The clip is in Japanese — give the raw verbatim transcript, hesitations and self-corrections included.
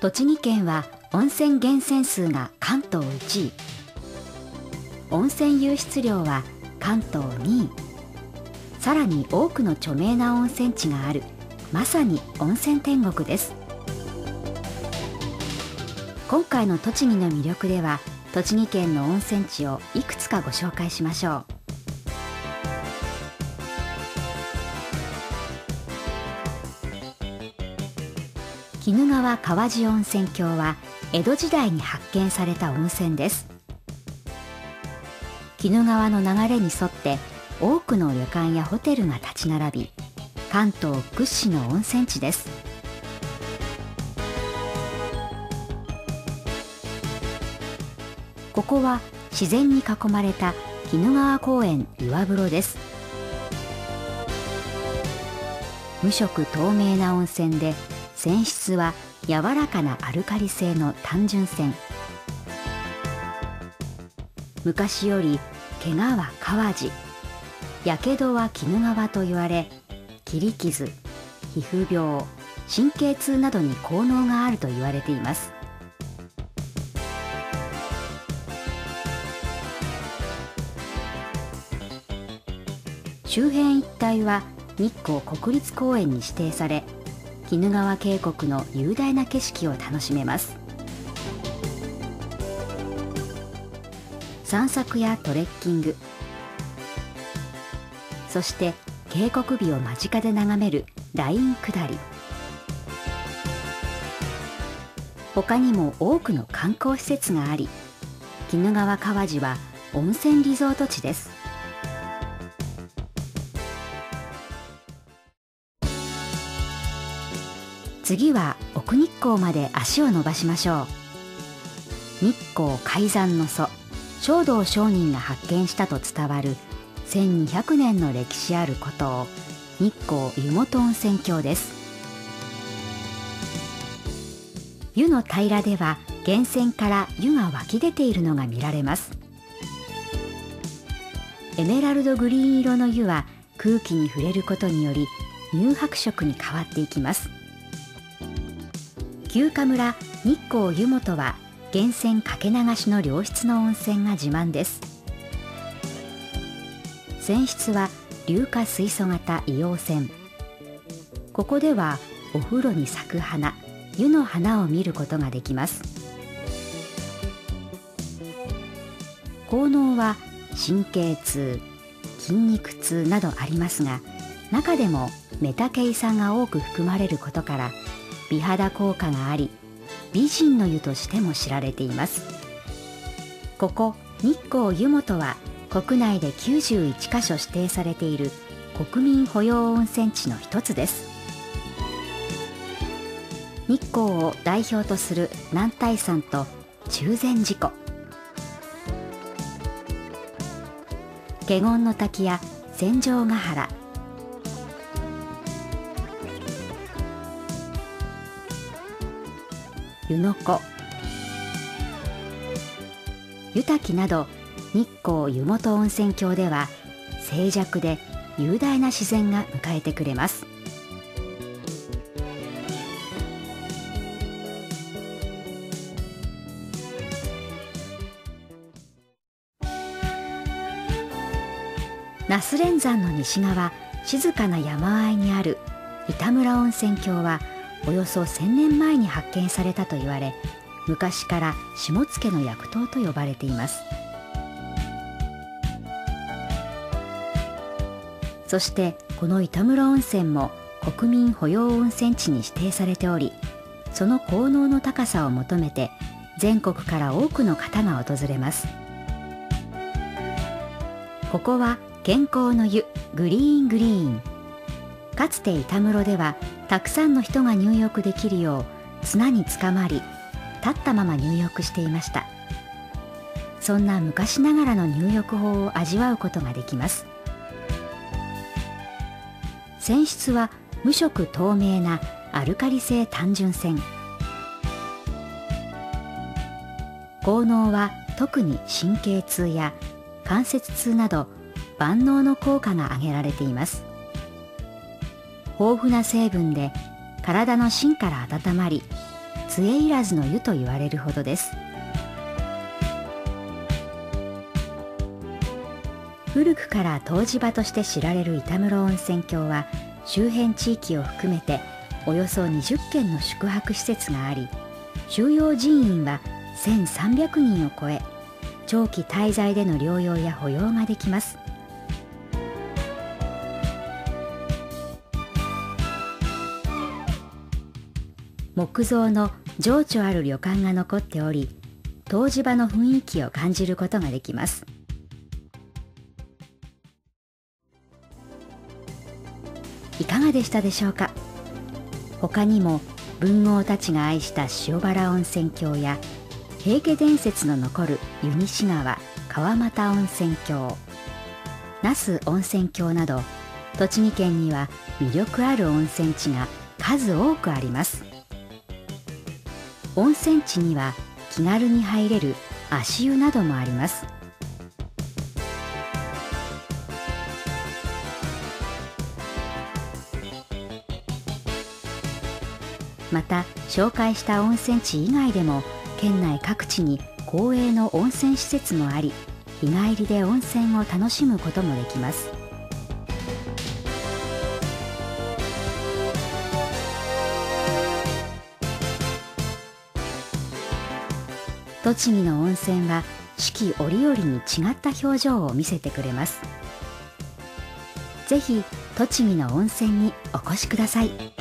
栃木県は温泉源泉数が関東いちい、温泉湧出量は関東にい、さらに多くの著名な温泉地がある、まさに温泉天国です。今回の栃木の魅力では、栃木県の温泉地をいくつかご紹介しましょう。鬼怒川川治温泉郷は江戸時代に発見された温泉です。鬼怒川の流れに沿って多くの旅館やホテルが立ち並び、関東屈指の温泉地です。ここは自然に囲まれた鬼怒川公園岩風呂です。無色透明な温泉で、泉質は柔らかなアルカリ性の単純泉。昔より怪我は川治、やけどは鬼怒川と言われ、切り傷、皮膚病、神経痛などに効能があると言われています。周辺一帯は日光国立公園に指定され、鬼怒川渓谷の雄大な景色を楽しめます。散策やトレッキング、そして渓谷美を間近で眺めるライン下り、他にも多くの観光施設があり、鬼怒川川治は温泉リゾート地です。次は奥日光まで足を伸ばしましょう。日光開山の祖、勝道上人が発見したと伝わるせんにひゃくねんの歴史ある古湯、日光湯本温泉郷です。湯の平では源泉から湯が湧き出ているのが見られます。エメラルドグリーン色の湯は空気に触れることにより乳白色に変わっていきます。休暇村日光湯本は源泉かけ流しの良質の温泉が自慢です。泉質は硫化水素型硫黄泉。ここではお風呂に咲く花、湯の花を見ることができます。効能は神経痛、筋肉痛などありますが、中でもメタケイ酸が多く含まれることから美肌効果があり、美人の湯としても知られています。ここ日光湯本は国内できゅうじゅういちかしょ指定されている国民保養温泉地の一つです。日光を代表とする男体山と中禅寺湖、華厳の滝や戦場ヶ原、湯の湖、湯滝など日光湯本温泉郷では静寂で雄大な自然が迎えてくれます。那須連山の西側、静かな山あいにある板村温泉郷はおよそせんねんまえに発見されたと言われ、昔から下野の薬湯と呼ばれています。そしてこの板村温泉も国民保養温泉地に指定されており、その効能の高さを求めて全国から多くの方が訪れます。ここは健康の湯グリーングリーン。かつて板室ではたくさんの人が入浴できるよう綱につかまり、立ったまま入浴していました。そんな昔ながらの入浴法を味わうことができます。泉質は無色透明なアルカリ性単純泉。効能は特に神経痛や関節痛など万能の効果が挙げられています。豊富な成分で体の芯から温まり、 杖いらずの湯と言われるほどです。古くから湯治場として知られる板室温泉郷は、周辺地域を含めておよそにじゅっけんの宿泊施設があり、収容人員はせんさんびゃくにんを超え、長期滞在での療養や保養ができます。木造の情緒ある旅館が残っており、湯治場の雰囲気を感じることができます。いかがでしたでしょうか。他にも文豪たちが愛した塩原温泉郷や、平家伝説の残る湯西川川俣温泉郷、那須温泉郷など、栃木県には魅力ある温泉地が数多くあります。温泉地には気軽に入れる足湯などもあります。また、紹介した温泉地以外でも県内各地に公営の温泉施設もあり、日帰りで温泉を楽しむこともできます。栃木の温泉は四季折々に違った表情を見せてくれます。ぜひ栃木の温泉にお越しください。